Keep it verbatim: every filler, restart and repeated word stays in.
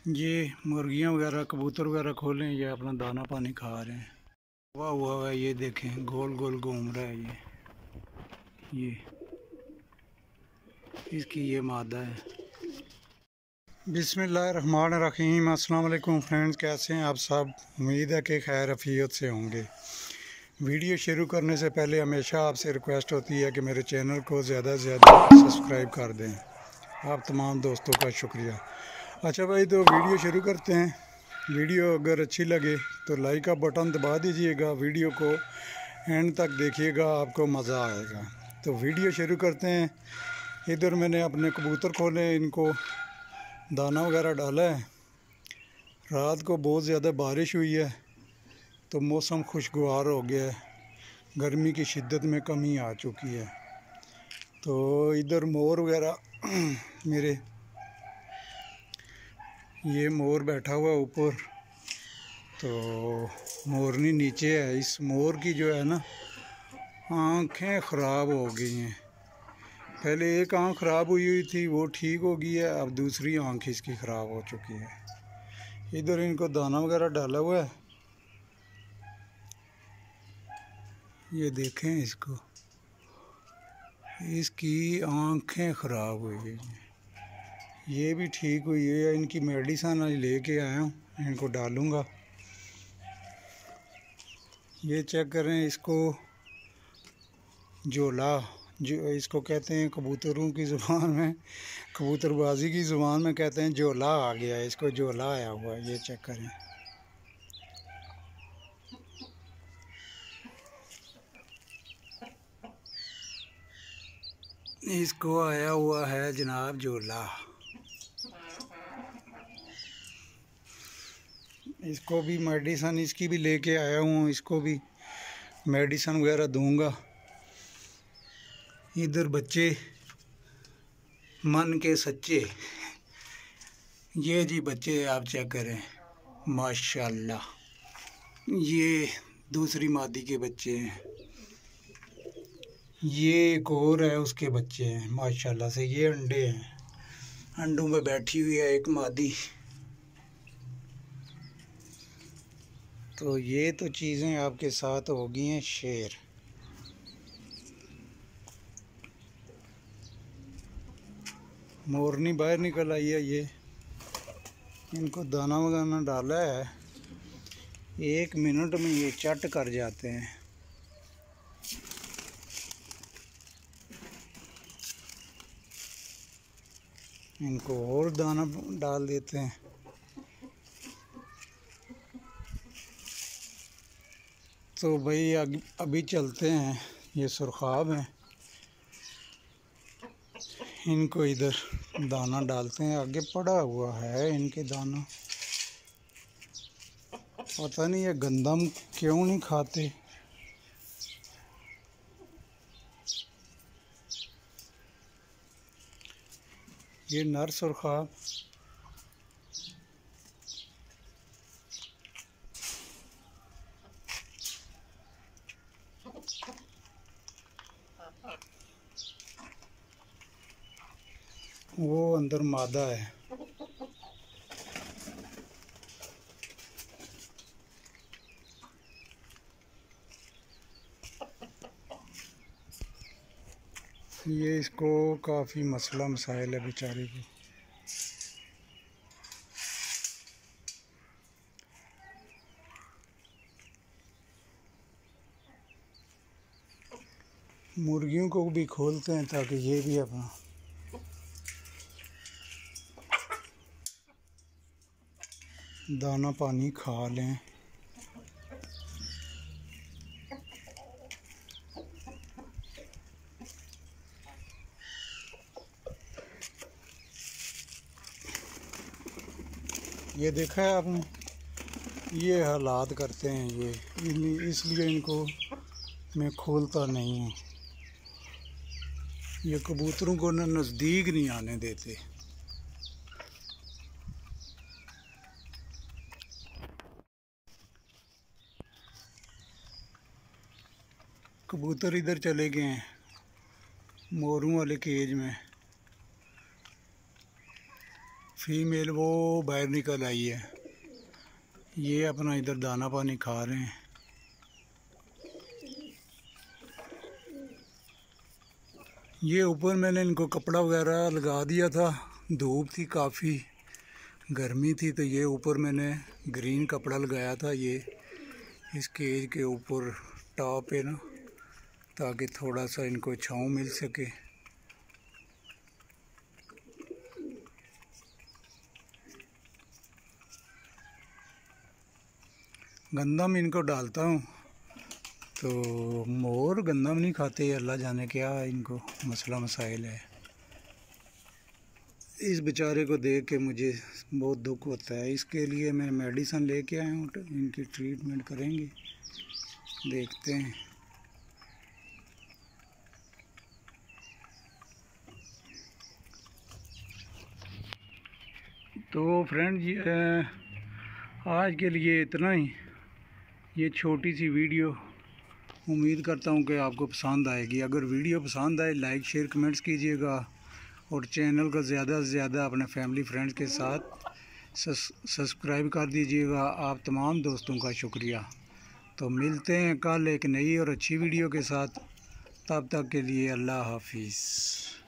ये मुर्गियाँ वगैरह कबूतर वगैरह खोलें, ये अपना दाना पानी खा रहे हैं। हुआ हुआ है, ये देखें गोल गोल घूम रहा है। ये ये इसकी ये मादा है। बिस्मिल्लाहिर्रहमानिर्रहीम। अस्सलाम वालेकुम फ्रेंड्स, कैसे हैं आप सब? उम्मीद है कि खैर अफियत से होंगे। वीडियो शुरू करने से पहले हमेशा आपसे रिक्वेस्ट होती है कि मेरे चैनल को ज़्यादा से ज़्यादा सब्सक्राइब कर दें। आप तमाम दोस्तों का शुक्रिया। अच्छा भाई, तो वीडियो शुरू करते हैं। वीडियो अगर अच्छी लगे तो लाइक का बटन दबा दीजिएगा, वीडियो को एंड तक देखिएगा, आपको मज़ा आएगा। तो वीडियो शुरू करते हैं। इधर मैंने अपने कबूतर खोले, इनको दाना वगैरह डाला है। रात को बहुत ज़्यादा बारिश हुई है तो मौसम खुशगवार हो गया है, गर्मी की शिद्दत में कमी आ चुकी है। तो इधर मोर वगैरह मेरे, ये मोर बैठा हुआ ऊपर, तो मोरनी नीचे है। इस मोर की जो है ना आँखें ख़राब हो गई हैं। पहले एक आँख ख़राब हुई हुई थी, वो ठीक हो गई है, अब दूसरी आँख इसकी ख़राब हो चुकी है। इधर इनको दाना वगैरह डाला हुआ है, ये देखें इसको, इसकी आँखें ख़राब हुई हैं। ये भी ठीक हुई है। इनकी मेडिसिन आज लेके आया हूँ, इनको डालूँगा। ये चेक करें, इसको जोला जो इसको कहते हैं कबूतरों की ज़ुबान में, कबूतरबाजी की ज़ुबान में कहते हैं जोला आ गया है, इसको जोला आया हुआ है। ये चेक करें, इसको आया हुआ है जनाब जोला। इसको भी मेडिसिन इसकी भी लेके आया हूँ, इसको भी मेडिसिन वगैरह दूंगा। इधर बच्चे मन के सच्चे, ये जी बच्चे आप चेक करें, माशाल्लाह। ये दूसरी मादी के बच्चे हैं, ये एक और है उसके बच्चे हैं माशाल्लाह से। ये अंडे हैं, अंडों में बैठी हुई है एक मादी। तो ये तो चीज़ें आपके साथ हो गई हैं शेर। मोरनी बाहर निकल आई है। ये इनको दाना वगैरह डाला है, एक मिनट में ये चट कर जाते हैं। इनको और दाना डाल देते हैं। तो भाई अभी चलते हैं, ये सुरखाब हैं, इनको इधर दाना डालते हैं। आगे पड़ा हुआ है इनके दाना, पता नहीं ये गंदम क्यों नहीं खाते। ये नर सुरखाब, वो अंदर मादा है। ये इसको काफ़ी मसला मसाइल है बेचारे को। मुर्गियों को भी खोलते हैं ताकि ये भी अपना दाना पानी खा लें। ये देखा है आपने, ये हालात करते हैं ये, इसलिए इनको मैं खोलता नहीं हूँ। ये कबूतरों को न नज़दीक नहीं आने देते। कबूतर इधर चले गए हैं मोरों वाले केज में। फीमेल वो बाहर निकल आई है। ये अपना इधर दाना पानी खा रहे हैं। ये ऊपर मैंने इनको कपड़ा वगैरह लगा दिया था, धूप थी काफ़ी, गर्मी थी, तो ये ऊपर मैंने ग्रीन कपड़ा लगाया था ये इस केज के ऊपर टॉप पे ना, ताकि थोड़ा सा इनको छाँव मिल सके। गंदम इनको डालता हूँ, तो मोर गंदम नहीं खाते, अल्लाह जाने क्या इनको मसला मसाइल है। इस बेचारे को देख के मुझे बहुत दुख होता है। इसके लिए मैं मेडिसिन लेके आया हूँ, इनकी ट्रीटमेंट करेंगे, देखते हैं। तो फ्रेंड ये आज के लिए इतना ही, ये छोटी सी वीडियो, उम्मीद करता हूँ कि आपको पसंद आएगी। अगर वीडियो पसंद आए लाइक शेयर कमेंट्स कीजिएगा और चैनल को ज़्यादा से ज़्यादा अपने फैमिली फ्रेंड्स के साथ सब्सक्राइब कर दीजिएगा। आप तमाम दोस्तों का शुक्रिया। तो मिलते हैं कल एक नई और अच्छी वीडियो के साथ, तब तक के लिए अल्लाह हाफिज़।